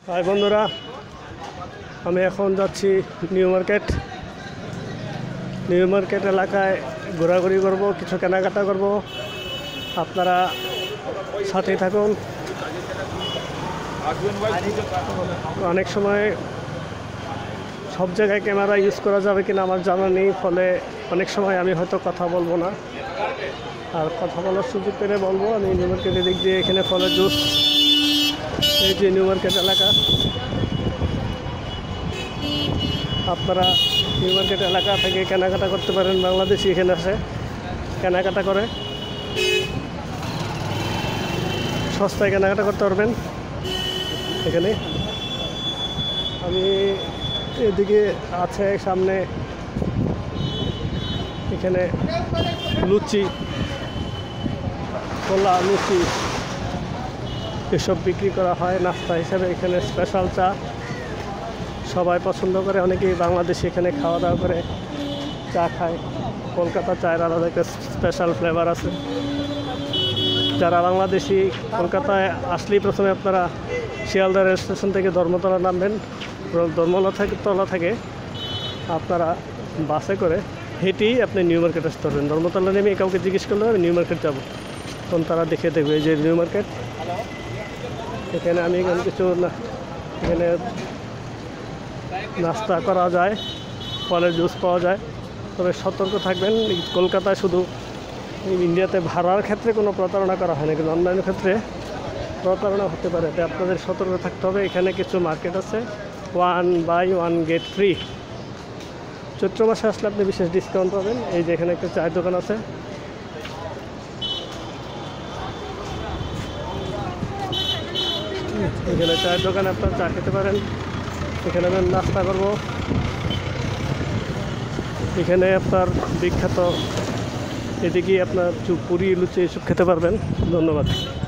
High বন্ধুরা, আমি এখন যাচ্ছি নিউ মার্কেট এলাকায় ঘোরাঘুরি করব, কিছু কেনাকাটা করব। আপনারা সাথেই থাকুন। অনেক সময় সব জায়গায় ক্যামেরা ইউজ করা যাবে কিনা আমার জানা নেই, ফলে অনেক সময় আমি হয়তো কথা বলবো না, আর কথা বলার সুযোগ পেলে বলবো। আমি নিউ মার্কেটের দিক দিয়ে এখানে ফলের জুস, এই যে নিউ মার্কেট এলাকা। আপনারা নিউ মার্কেট এলাকা থেকে কেনাকাটা করতে পারেন। বাংলাদেশি এখানে আসে, কেনাকাটা করে সস্তায় কেনাকাটা করতে পারবেন এখানে। আমি এদিকে আছে সামনে, এখানে লুচি, কলা, লুচি এসব বিক্রি করা হয় নাস্তা হিসাবে। এখানে স্পেশাল চা সবাই পছন্দ করে, অনেকেই বাংলাদেশি এখানে খাওয়া দাওয়া করে চা খায়। কলকাতা চায়ের আলাদা একটা স্পেশাল ফ্লেভার আছে। যারা বাংলাদেশি কলকাতায় আসলেই প্রথমে আপনারা শিয়ালদা রেল স্টেশন থেকে ধর্মতলা নামবেন। ধর্মতলা থেকে আপনারা বাসে করে হেঁটেই আপনি নিউ মার্কেট আসতে পারবেন। ধর্মতলা নেমে কাউকে জিজ্ঞেস করলে আমি নিউ মার্কেট যাবো, তখন তারা দেখে দেখবে এই যে নিউ মার্কেট। এখানে আমি কিছু এখানে নাস্তা করা যায়, ফলের জুস পাওয়া যায়। তবে সতর্ক থাকবেন, কলকাতায় শুধু ইন্ডিয়াতে ভাড়ার ক্ষেত্রে কোনো প্রতারণা করা হয় না, কিন্তু অনলাইনের ক্ষেত্রে প্রতারণা হতে পারে, তাই আপনাদের সতর্ক থাকতে হবে। এখানে কিছু মার্কেট আছে 1 বাই 1 গেট ফ্রি। চৈত্র মাসে আসলে আপনি বিশেষ ডিসকাউন্ট পাবেন। এই যে এখানে একটা চায়ের দোকান আছে, এখানে চায়ের দোকানে আপনার চা খেতে পারেন। এখানে আমি নাস্তা করব। এখানে আপনার বিখ্যাত, এদিকে আপনার পুরি, লুচি এসব খেতে পারবেন। ধন্যবাদ।